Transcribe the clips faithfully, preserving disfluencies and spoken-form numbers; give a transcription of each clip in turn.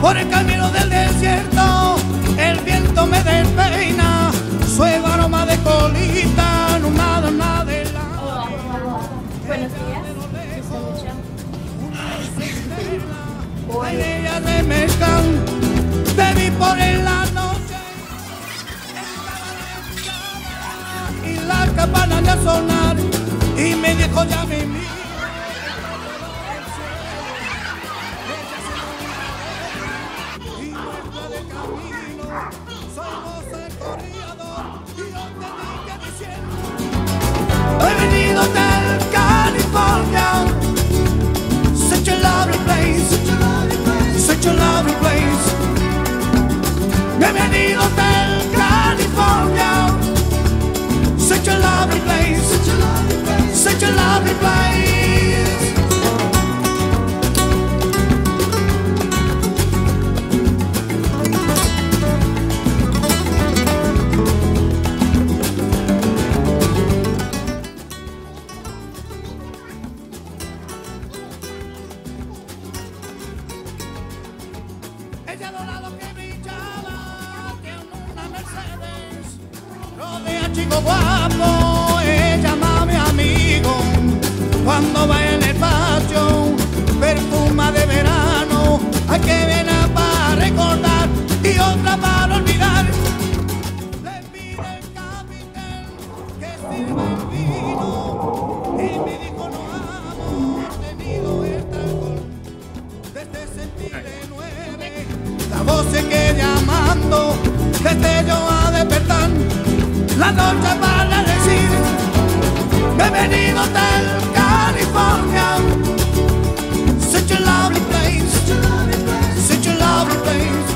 Por el camino del desierto, el viento me despeina, suave aroma de colita, no nada, nada de la... Hola, buenos días, yo soy Lucha. Hoy ellas de mezclan, te vi por en la noche, y la campana de sonar, y me dijo ya mi mí. He venido del California, such a lovely place, such a lovely place. He venido del California, such a lovely place, such a lovely place. Ella dorado que brillaba, tiene una Mercedes, rodea chico guapo, ella llama a mi amigo, cuando va en el patio, perfuma de verano, hay que viene para recordar y otra para olvidar. Le pide el capitán que sirva el vino, y me dijo no amo, tenido el trancón, desde sentirle nueve. La voz se queda llamando, desde yo a despertar, la noche para decir, bienvenido del California, such a lovely place, such a lovely place.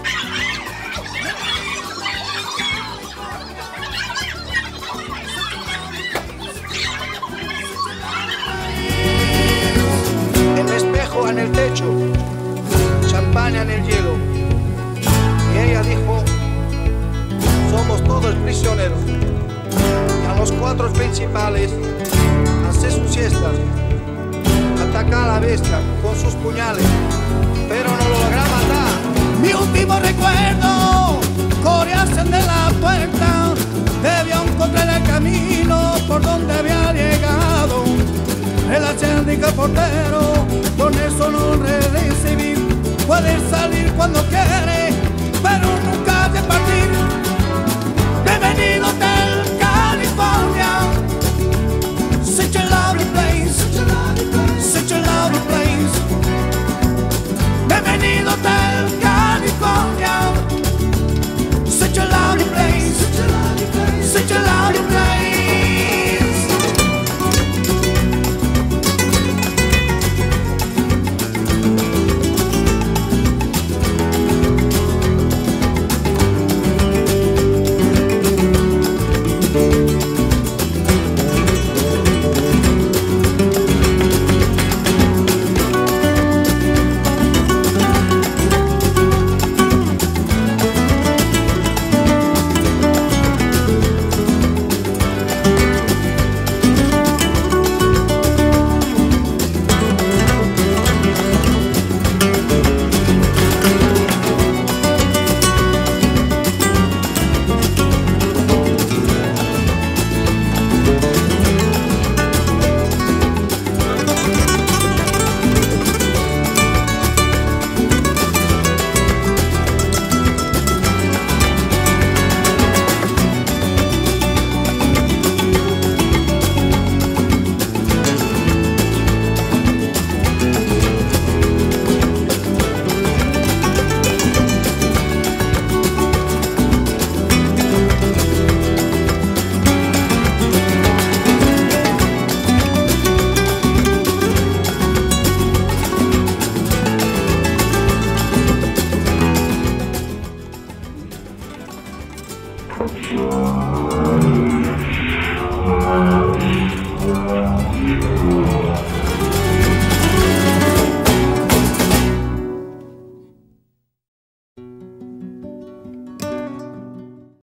El espejo en el techo, champaña en el hielo. Y ella dijo, somos todos prisioneros. Y a los cuatro principales, hace sus siestas, ataca a la bestia con sus puñales, pero no lo logra matar. Mi último recuerdo, corearse de la puerta, debió encontrar el camino por donde había llegado. El acéndico portero, con eso no redí.